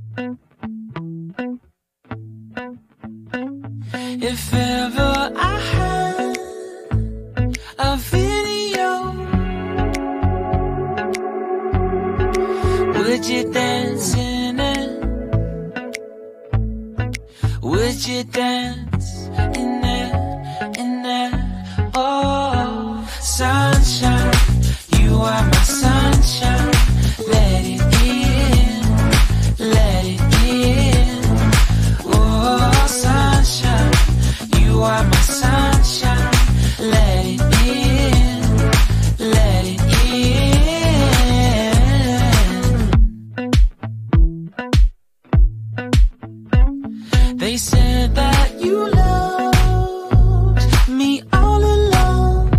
If ever I had a video, would you dance in it? Would you dance in it, in it? Oh, sunshine, you are my sunshine. Let it in, let it in. Oh, sunshine, you are my sunshine. Let it in, let it in. They said that you loved me all along.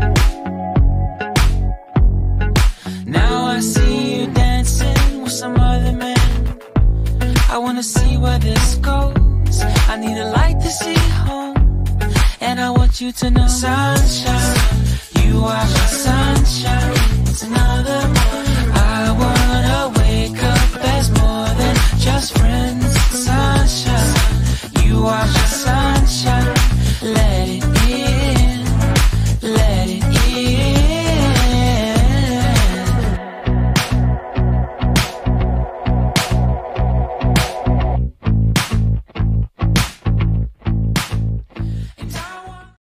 Now I see you dancing with some other man. I wanna see where this goes. I need a light to see home, and I want you to know, sunshine,